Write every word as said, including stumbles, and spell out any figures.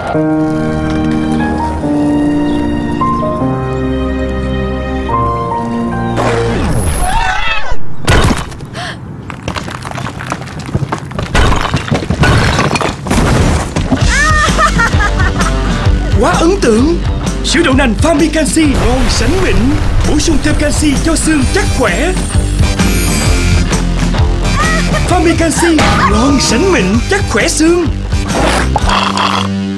Quá ấn tượng. Sữa đậu nành Fami Canxi ngon sánh mịn, bổ sung thêm canxi cho xương chắc khỏe. Fami Canxi ngon sánh mịn chắc khỏe xương.